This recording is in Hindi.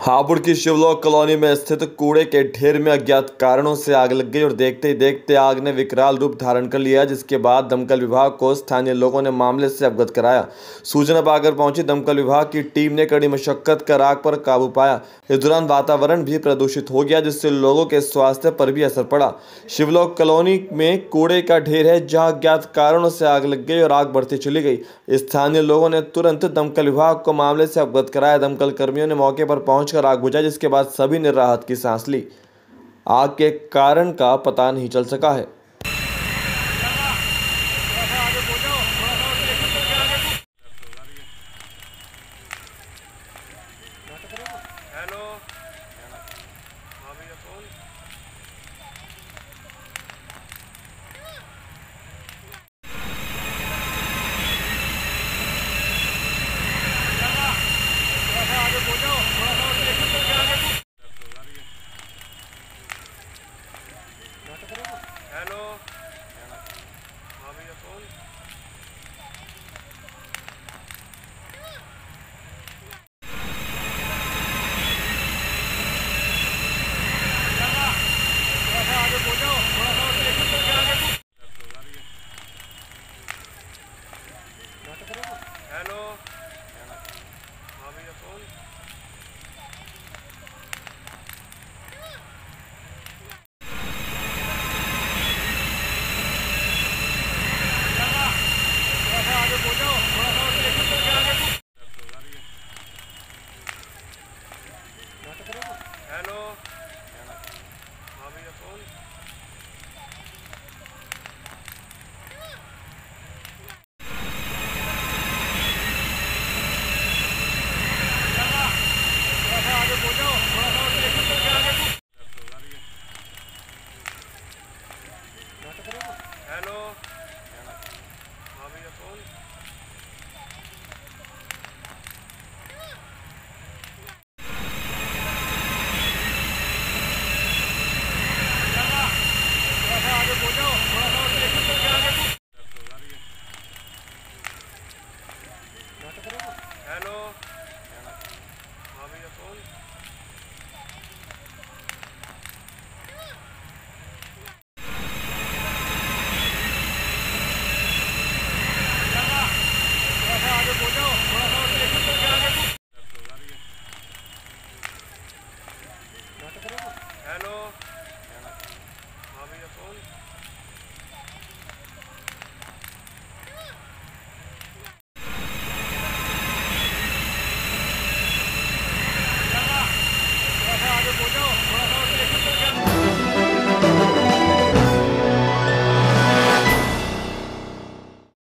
हापुड़ की शिवलोक कॉलोनी में स्थित कूड़े के ढेर में अज्ञात कारणों से आग लग गई और देखते ही देखते आग ने विकराल रूप धारण कर लिया, जिसके बाद दमकल विभाग को स्थानीय लोगों ने मामले से अवगत कराया। सूचना पाकर पहुंची दमकल विभाग की टीम ने कड़ी मशक्कत कर आग पर काबू पाया। इस दौरान वातावरण भी प्रदूषित हो गया, जिससे लोगों के स्वास्थ्य पर भी असर पड़ा। शिवलोक कॉलोनी में कूड़े का ढेर है, जहां अज्ञात कारणों से आग लग गई और आग बढ़ती चली गई। स्थानीय लोगों ने तुरंत दमकल विभाग को मामले से अवगत कराया। दमकल कर्मियों ने मौके पर पहुंचकर आग बुझाई, जिसके बाद सभी ने राहत की सांस ली। आग के कारण का पता नहीं चल सका है।